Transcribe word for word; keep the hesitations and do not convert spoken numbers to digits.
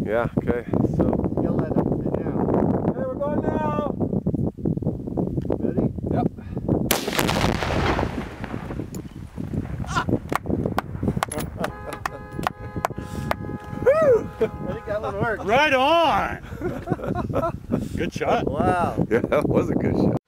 Yeah, okay. So Yell at him now. Okay, we're going now. Ready? Yep. I think that one worked. Right on! Good shot. Wow. Yeah, that was a good shot.